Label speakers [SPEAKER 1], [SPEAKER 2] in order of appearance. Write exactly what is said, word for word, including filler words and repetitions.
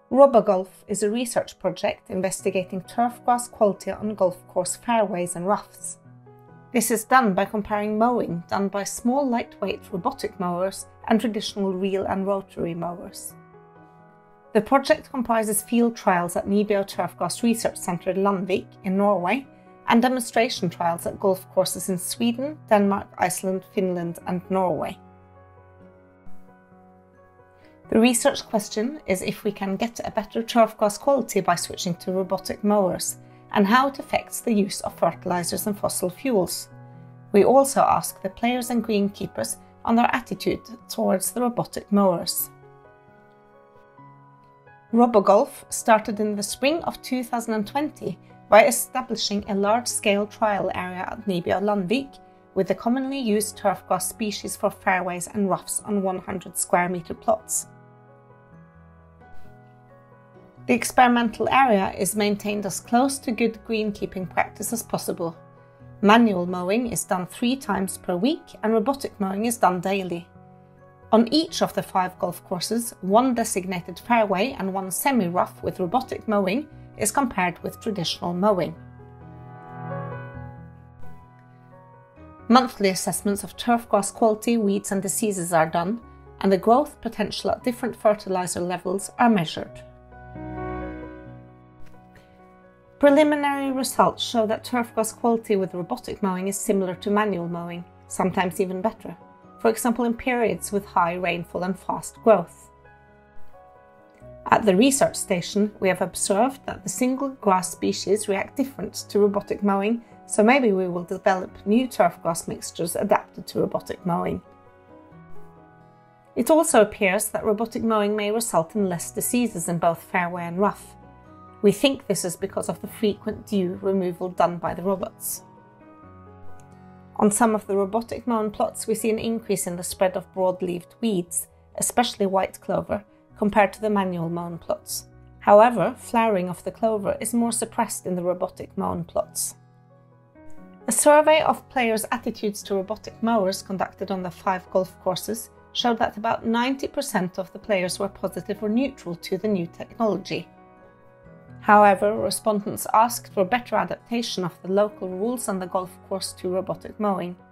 [SPEAKER 1] ROBOGOLF is a research project investigating turfgrass quality on golf course fairways and roughs. This is done by comparing mowing done by small lightweight robotic mowers and traditional reel and rotary mowers. The project comprises field trials at Nibio Turfgrass Research Centre Landvik in Norway and demonstration trials at golf courses in Sweden, Denmark, Iceland, Finland and Norway. The research question is if we can get a better turfgrass quality by switching to robotic mowers, and how it affects the use of fertilizers and fossil fuels. We also ask the players and greenkeepers on their attitude towards the robotic mowers. ROBOGOLF started in the spring of two thousand twenty by establishing a large-scale trial area at Nibio Landvik with the commonly used turfgrass species for fairways and roughs on one hundred square meter plots. The experimental area is maintained as close to good greenkeeping practice as possible. Manual mowing is done three times per week and robotic mowing is done daily. On each of the five golf courses, one designated fairway and one semi-rough with robotic mowing is compared with traditional mowing. Monthly assessments of turfgrass quality, weeds and diseases are done, and the growth potential at different fertilizer levels are measured. Preliminary results show that turfgrass quality with robotic mowing is similar to manual mowing, sometimes even better, for example in periods with high rainfall and fast growth. At the research station, we have observed that the single grass species react different to robotic mowing, so maybe we will develop new turfgrass mixtures adapted to robotic mowing. It also appears that robotic mowing may result in less diseases in both fairway and rough. We think this is because of the frequent dew removal done by the robots. On some of the robotic mown plots we see an increase in the spread of broad-leaved weeds, especially white clover, compared to the manual mown plots. However, flowering of the clover is more suppressed in the robotic mown plots. A survey of players' attitudes to robotic mowers conducted on the five golf courses showed that about ninety percent of the players were positive or neutral to the new technology. However, respondents asked for better adaptation of the local rules on the golf course to robotic mowing.